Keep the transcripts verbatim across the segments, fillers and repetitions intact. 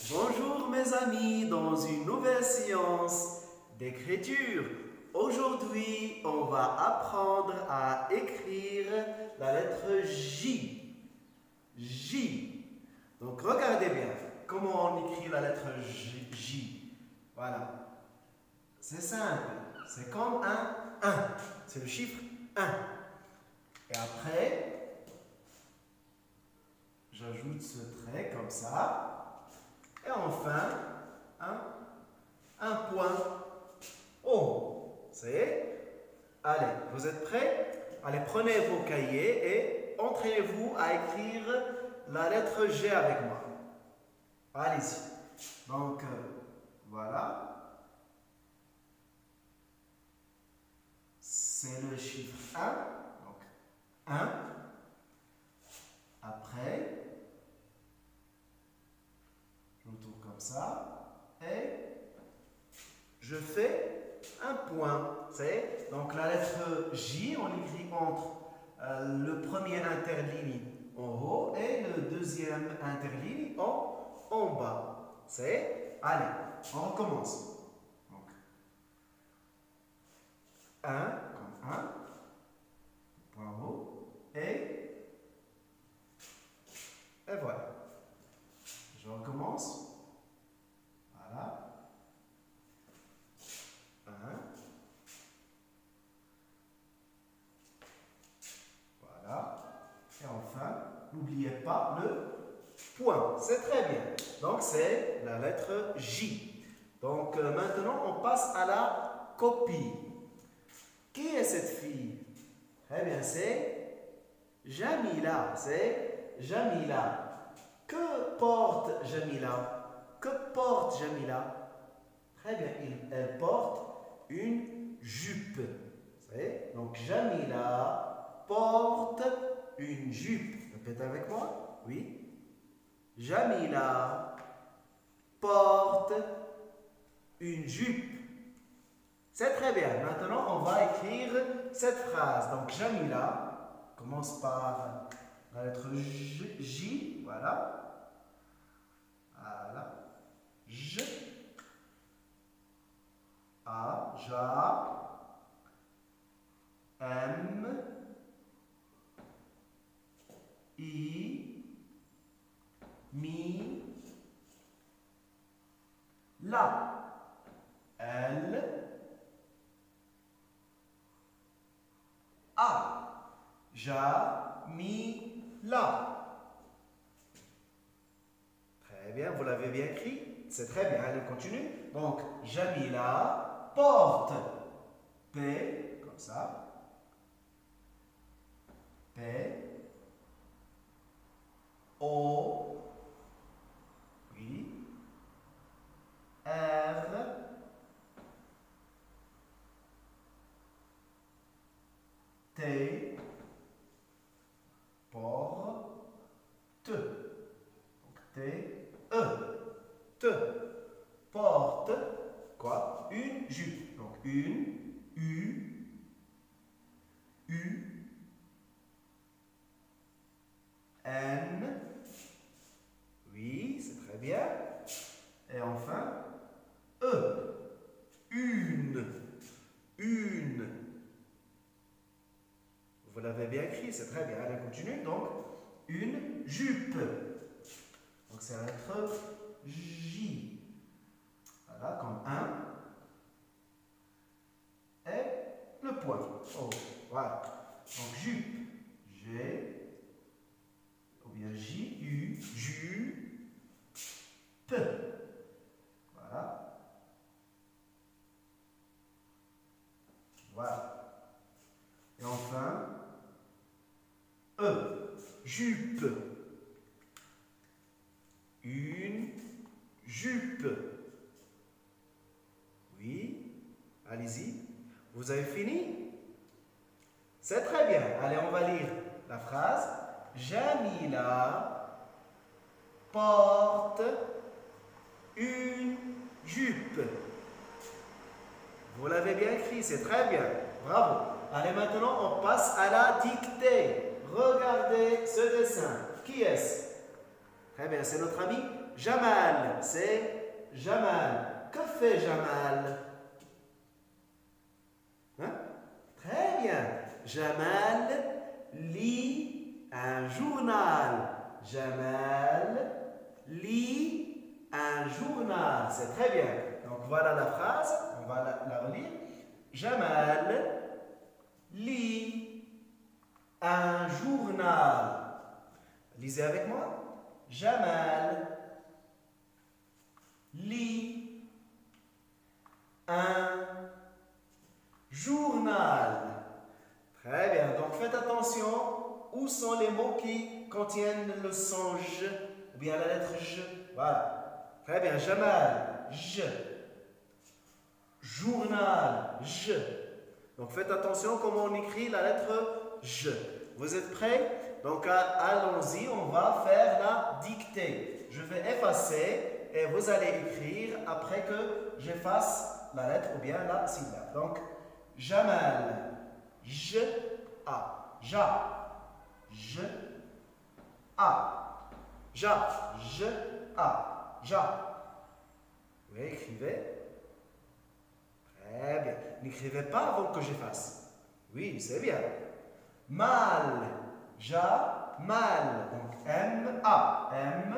Bonjour mes amis, dans une nouvelle séance d'écriture. Aujourd'hui, on va apprendre à écrire la lettre J. J. Donc regardez bien comment on écrit la lettre J. J. Voilà. C'est simple. C'est comme un un. C'est le chiffre un. Et après, j'ajoute ce trait comme ça. Et enfin, un, un point. Oh, c'est. Allez, vous êtes prêts? Allez, prenez vos cahiers et entraînez-vous à écrire la lettre G avec moi. Allez-y. Donc, euh, voilà. C'est le chiffre un. Donc, un. Après, je me tourne comme ça et je fais un point. C'est donc la lettre J, on l'écrit entre euh, le premier interligne en haut et le deuxième interligne en, en bas. C'est, allez, on recommence. Donc, un comme un, point haut, et, et voilà. Je recommence. Voilà. Un. Voilà. Et enfin, n'oubliez pas le point. C'est très bien. Donc, c'est la lettre J. Donc, euh, maintenant, on passe à la copie. Qui est cette fille? Très bien, c'est Jamila. C'est Jamila. Que porte Jamila? Que porte Jamila? Très bien, elle porte une jupe. Donc, Jamila porte une jupe. Répétez avec moi. Oui. Jamila porte une jupe. C'est très bien. Maintenant, on va écrire cette phrase. Donc, Jamila commence par la lettre J. J, voilà. Voilà. J. A. Ja. M. I. Mi. La. L. A. Ja. Mi. La. Très bien, vous l'avez bien écrit. C'est très bien, allez, on continue. Donc, Jamila porte. P, comme ça. P. O. Oui. R. T. Porte. Donc, T. E. Te. Porte. Quoi? Une jupe. Donc, une. U. U. N. Oui, c'est très bien. Et enfin, E. Une. Une. Vous l'avez bien écrit, c'est très bien. Allez, continue. Donc, une jupe. Donc, c'est la lettre J. Voilà, comme un. Et le point. Oh, voilà. Donc, jupe. G. Ou bien J, U, Ju, P. Voilà. Voilà. Et enfin, E. Jupe. Une jupe. Oui. Allez-y. Vous avez fini? C'est très bien. Allez, on va lire la phrase. Jamila porte une jupe. Vous l'avez bien écrit, c'est très bien. Bravo. Allez, maintenant, on passe à la dictée. Regardez ce dessin. Qui est-ce? Très bien, c'est notre ami Jamal. C'est Jamal. Que fait Jamal? Hein? Très bien. Jamal lit un journal. Jamal lit un journal. C'est très bien. Donc voilà la phrase. On va la, la relire. Jamal lit un journal. Lisez avec moi. Jamal lit un journal. Très bien. Donc faites attention. Où sont les mots qui contiennent le son J ou bien la lettre J? Voilà. Très bien. Jamal, J. Journal, J. Donc faites attention comment on écrit la lettre J. Vous êtes prêts? Donc allons-y, on va faire la dictée. Je vais effacer et vous allez écrire après que j'efface la lettre ou bien la syllabe. Donc Jamal, J, A. Ja, J, A. Ja, J, A. Ja. Oui, écrivez. Très bien. N'écrivez pas avant que j'efface. Oui, c'est bien. Mal. Ja, mal. Donc M, A. M,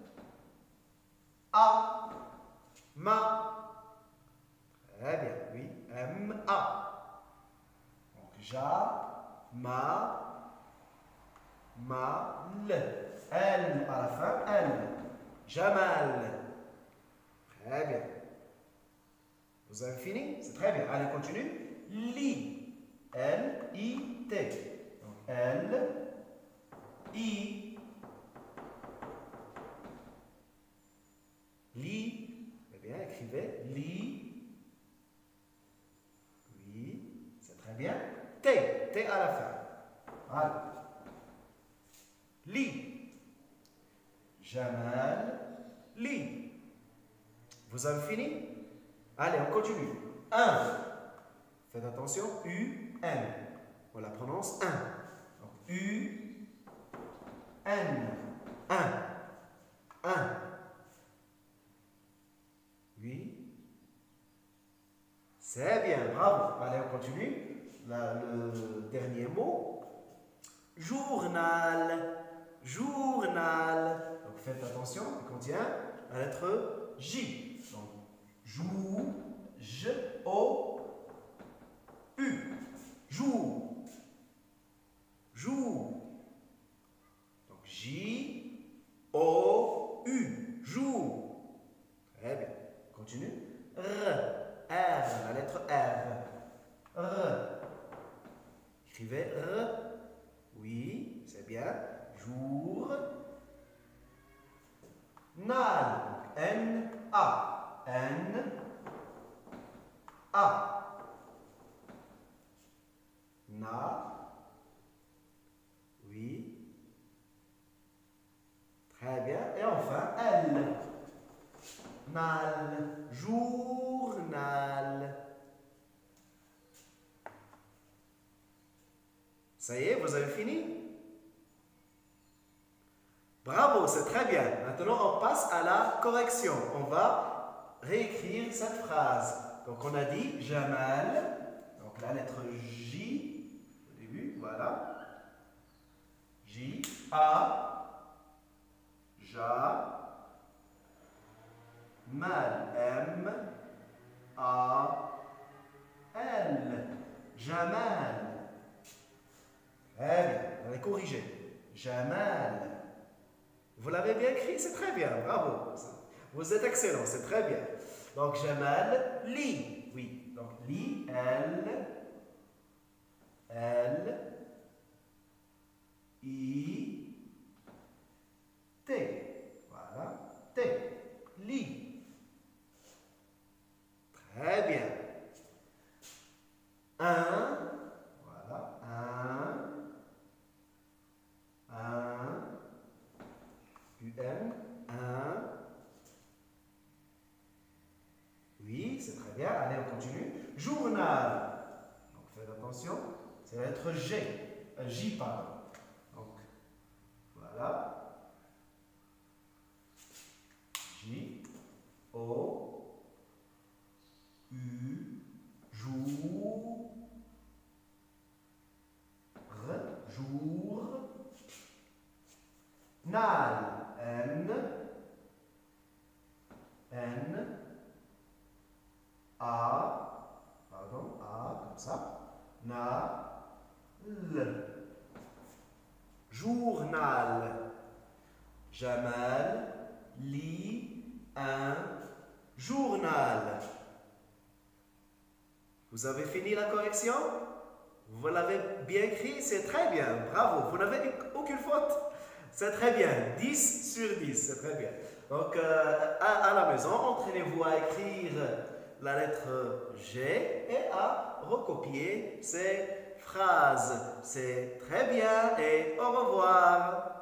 A. Ma. Très bien. Oui. M, A. Donc ja, ma, ma, l. L à la fin. L. Jamal. Très bien. Vous avez fini? C'est très bien. Allez, continue. Li. L, I, T. Donc, L, I. Li. Eh bien, écrivez. Li. Oui, c'est très bien. T. T à la fin. Voilà. Li. Jamal. Li. Vous avez fini? Allez, on continue. un. Faites attention. U, N. On la prononce un. Donc, U, N. un. un. Oui. C'est bien, bravo. Allez, on continue. La, le dernier mot. Journal. Journal. Donc, faites attention. Il contient la lettre J. Donc, Jou, J, O, U. Jour. Jour. Donc J, O, U. Jour. Très bien. Continue. R. R. La lettre R. R. Écrivez R. Oui, c'est bien. Jour. Nal. N, A. N, A. Na. Oui. Très bien. Et enfin, L. Nal. Journal. Ça y est, vous avez fini? Bravo, c'est très bien. Maintenant, on passe à la correction. On va réécrire cette phrase. Donc, on a dit Jamal. Donc, la lettre J au début. Voilà. J, A, Ja, Mal, M, A, L. Jamal. Très bien. On va corriger. Jamal. Vous l'avez bien écrit, c'est très bien, bravo. Vous êtes excellent, c'est très bien. Donc, Jamal, lit. Oui, donc lit, L, L, I, T. Voilà, T. Lit. Très bien. Un. Voilà, un. Un. U M, un. Oui, c'est très bien. Allez, on continue. Journal. Donc, faites attention. C'est la lettre G. Euh, J, pardon. Donc, voilà. N, N, A, pardon, A, comme ça, Na, L. Journal. Jamal lit un journal. Vous avez fini la correction? Vous l'avez bien écrit, c'est très bien, bravo, vous n'avez aucune faute. C'est très bien, dix sur dix, c'est très bien. Donc, euh, à, à la maison, entraînez-vous à écrire la lettre G et à recopier ces phrases. C'est très bien et au revoir.